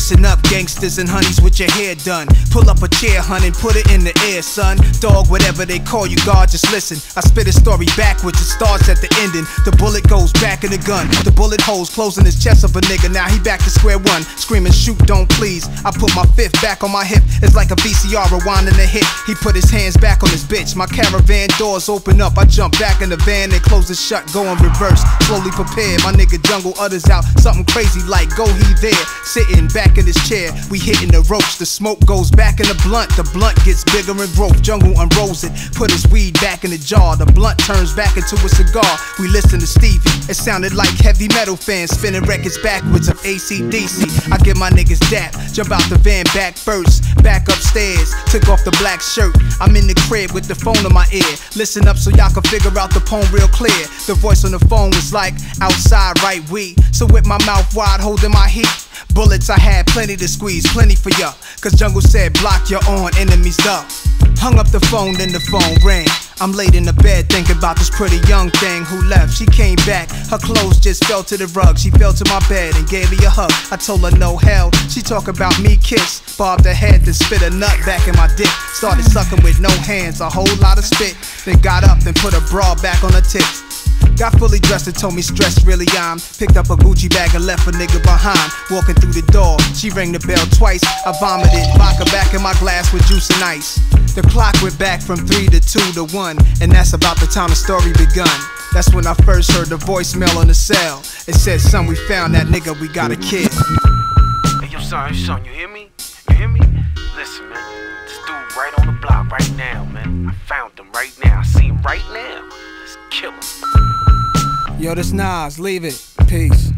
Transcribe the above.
Listen up, gangsters and honeys with your hair done. Pull up a chair, hun, and put it in the air, son. Dog, whatever they call you, God, just listen. I spit a story backwards, it starts at the ending. The bullet goes back in the gun. The bullet holes closing his chest of a nigga. Now he back to square one, screaming, shoot, don't please. I put my fifth back on my hip. It's like a VCR rewinding a hit. He put his hands back on his bitch. My caravan doors open up. I jump back in the van and close it shut, go in reverse. Slowly prepared, my nigga Jungle utters out something crazy like, go he there. Sitting back in his chair, we hitting the ropes. The smoke goes back in the blunt gets bigger and growth. Jungle unrolls it, put his weed back in the jar. The blunt turns back into a cigar. We listen to Stevie, it sounded like heavy metal fans spinning records backwards of AC/DC. I give my niggas dap, jump out the van back first. Back upstairs, took off the black shirt. I'm in the crib with the phone in my ear. Listen up so y'all can figure out the poem real clear. The voice on the phone was like, outside right we. So with my mouth wide holding my heat. Bullets I had plenty to squeeze, plenty for ya. Cause Jungle said block your own enemies up. Hung up the phone, then the phone rang. I'm laid in the bed thinking about this pretty young thing who left. She came back, her clothes just fell to the rug. She fell to my bed and gave me a hug. I told her no hell. She talk about me kiss. Bobbed her head, then spit a nut back in my dick. Started sucking with no hands, a whole lot of spit. Then got up and put a bra back on her tits. Got fully dressed and told me stress really I'm. Picked up a Gucci bag and left a nigga behind. Walking through the door, she rang the bell twice. I vomited vodka back in my glass with juice and ice. The clock went back from 3 to 2 to 1, and that's about the time the story begun. That's when I first heard the voicemail on the cell. It said, son, we found that nigga, we got a kid. Hey, yo, son, you hear me? You hear me? Listen, man, this dude right on the block right now, man. I found him right now. I see him right now. Let's kill him. Yo, this Nas, leave it. Peace.